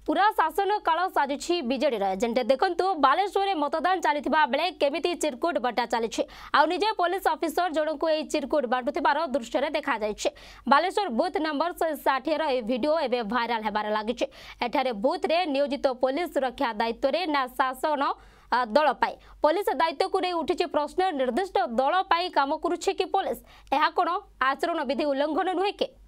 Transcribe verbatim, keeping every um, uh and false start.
पूरा शासन काल साजिछि बीजेडी एजेंट देखंतु बालेश्वर मतदान चलता बेले केमिति चिरकुट बटा चली आ निजे पुलिस ऑफिसर जनक यह चिरकुट बांटुथिबार दृश्य देखा जायछि। बालेश्वर बूथ नंबर षाठी यह वीडियो एवं भाइराल हेबार लागिछि। एठारे बूथ रे नियोजित पुलिस सुरक्षा दायित्व रे ना शासन दल पाई पुलिस दायित्व को नहीं उठी प्रश्न निर्दिष्ट दल पाई काम करुछि कि पुलिस यह कोन आचरण विधि उल्लंघन नुहे के।